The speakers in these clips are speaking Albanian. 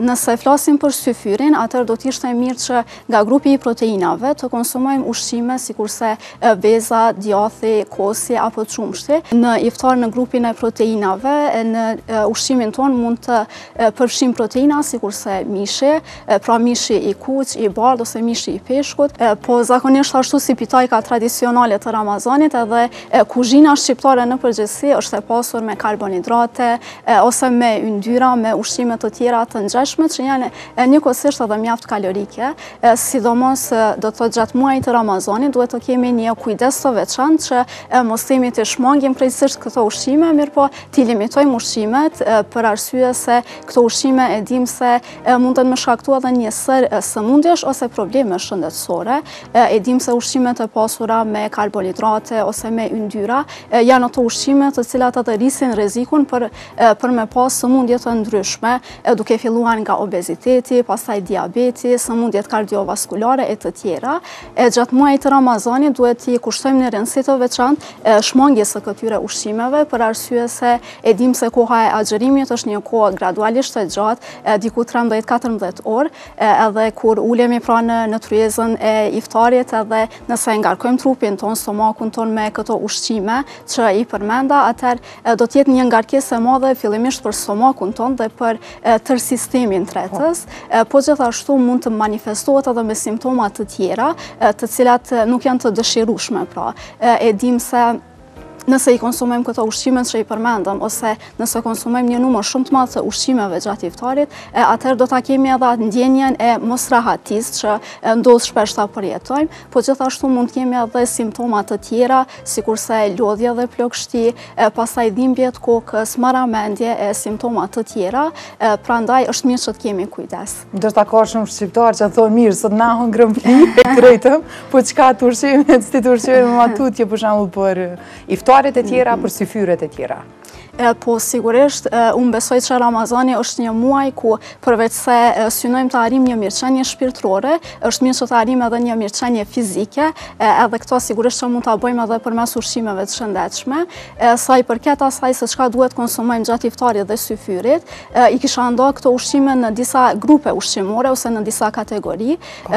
Nëse flasim për syfyrin, atër do t'ishte mirë që nga grupi i proteinave të konsumojmë ushqime sikurse beza, djathi, kosi apo çumshti. Në iftar në grupin e proteinave, në ushqimin ton mund të përfshim proteina sikurse mishi, pra mishi i kuq, i bardh ose mishi i peshkut, po zakonisht ashtu si pitajka tradicionale të Ramazanit, edhe kuzhina shqiptare në përgjithësi është e pasur me karbonhidrate ose me yndyra, me ushqime të tjera të ngjashme që janë njëkohësisht edhe mjaft kalorike, sidomos do të thotë gjatë muajit të Ramazanit duhet të kemi një kujdes të veçantë që mos themi të shmangim krejtësisht këto ushqime, mirë po t'i limitojmë ushqimet për arsye se këto ushqime e dim se mund të më shkaktojë edhe një sër sëmundjesh ose probleme shëndetësore. E dim se ushqimet e pasura me karbonhidrate ose me yndyra janë ato ushqime të cilat atë rrisin rrezikun për me pas sëmundje të ndryshme, duke filluar nga obeziteti, pastaj diabeti, sëmundjet kardiovaskulare e të tjera. Gjatë muajit të Ramazanit duhet t'i kushtojmë një rëndësi të veçantë shmangjes së këtyre ushqimeve për arsye se e dim se koha e agjerimit është një kohë gradualisht e gjatë, diku 13-14 orë, edhe kur ulemi pra në tryezën e iftarit edhe nëse ngarkojmë trupin ton, stomakun ton me këto ushqime që i përmenda, atëherë do t'jetë një ngarkesë e madhe fillimisht për stomakun ton dhe për tërë sistemin tretës, po gjithashtu mund të manifestohet edhe me simptoma të tjera, të cilat nuk janë të dëshirueshme, pra. E dim se nëse i konsumojmë këto ushqimet që i përmendëm, ose nëse konsumojmë një numër shumë të madh të ushqimeve gjatë iftarit, atëherë do ta kemi edhe ndjenjen e mosrahatisë që ndodh shpesh ta përjetojmë, po gjithashtu mund të kemi edhe simptoma të tjera, sikurse lodhje dhe plagështi, pastaj dhimbje të kokës, marramendje e simptoma të tjera, prandaj është mirë që të kemi kujdes. Ndoshta ka shumë shqiptarë që thonë mirë, sot na hëngrëm fli e krejtëm, po çka të ushqimet, si të ushqime matutje për shembull për iftaret e tjera, për syfyret e tjera? Po sigurisht, unë besoj që Ramazani është një muaj ku përveç se synojmë të arrim një mirëqenie shpirtërore, është mirë që të arrim edhe një mirëqenie fizike, edhe këto sigurisht që mund të bëjmë edhe përmes ushqimeve të shëndetshme. Sa i përket asaj se çka duhet konsumojmë gjatë iftarit dhe syfyrit, i kisha nda këto ushqime në disa grupe ushqimore ose në disa kategori.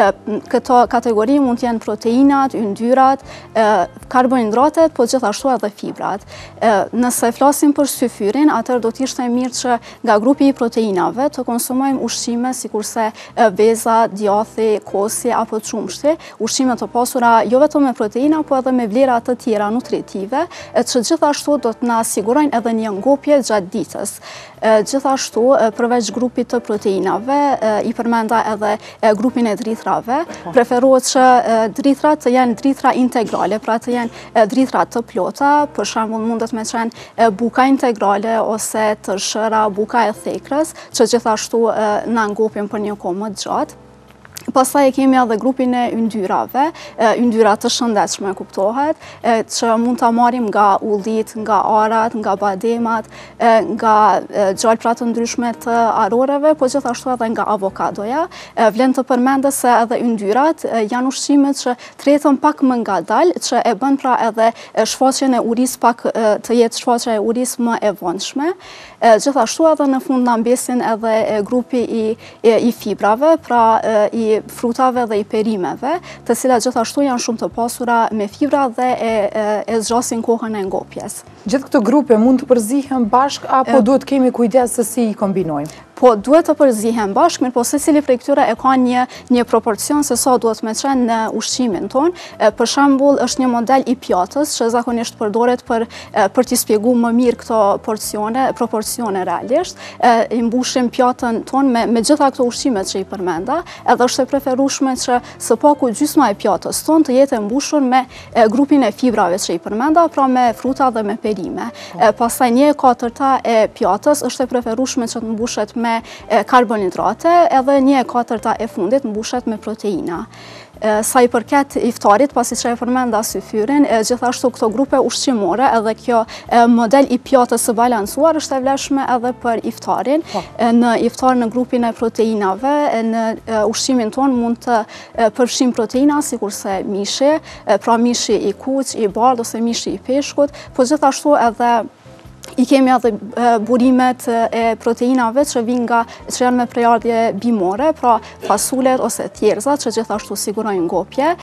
Këto kategori mund të jenë proteinat, yndyrat, karbohidratet, po gjithashtu edhe fibrat. Nëse flasim për syfyrin, atër do t'ishte mirë që nga grupi i proteinave të konsumojmë ushqime sikurse beza, djathi, kosi apo çumshti, ushqime të pasura jo vetëm me proteina, po edhe me vlera të tjera nutritive, që gjithashtu do të na sigurojnë edhe një ngopje gjatë ditës. Gjithashtu, përveç grupit të proteinave, i përmenda edhe grupin e drithrave, preferohet që drithrat të jenë drithra integrale, pra të jenë drithra të plota, për shembull mundet me qenë buka integrale ose të shëra, buka e thekrës, që gjithashtu na ngopin për një kohë më të gjatë. Pastaj kemi edhe grupin e yndyrave, yndyra të shëndetshme kuptohet, që mund ta marrim nga ullit, nga arat, nga bademat, nga gjalprat të ndryshme të aroreve, po gjithashtu edhe nga avokadoja. Vlen të përmendet se edhe yndyrat janë ushqime që tretën pak më ngadalë, që e bën pra edhe shfaqjen e urisë pak të jetë shfaqja e urisë më e vonshme. Gjithashtu edhe në fund na mbesin edhe grupi i fibrave, pra i frutave dhe i perimeve, të cilat gjithashtu janë shumë të pasura me fibra dhe e zgjasin kohën e ngopjes. Gjithë këto grupe mund të përzihen bashkë apo duhet kemi kujdes se si i kombinojmë? Po duhet të përzihen bashkë, mirë po secili prej këtyre e ka një proporcion se sa duhet me qenë në ushqimin ton. Për shembull, është një model i pjatës që zakonisht përdoret për t'i shpjeguar më mirë këto proporcione realisht. I mbushim pjatën ton me gjitha këto ushqimet që i përmenda, edhe është e preferueshme që së paku gjysma e pjatës ton të jetë e mbushur me grupin e fibrave që i përmenda, pra me fruta dhe me perime. Pastaj 1/4 e pjatës është e preferueshme që të mbushet me karbonhidrate, edhe 1/4 e fundit mbushet me proteina. Sa i përket iftarit, pasi që e përmenda syfyrin, gjithashtu këto grupe ushqimore, edhe kjo model i pjatës së balancuar është e vlefshme edhe për iftarin. Në iftar në grupin e proteinave, në ushqimin ton mund të përfshim proteina, sikurse mishi, pra mishi i kuq, i bardh ose mishi i peshkut, po gjithashtu edhe I kemi edhe burimet e proteinave që janë me prejardhje bimore, pra fasulet ose thjerëzat që gjithashtu sigurojnë ngopje.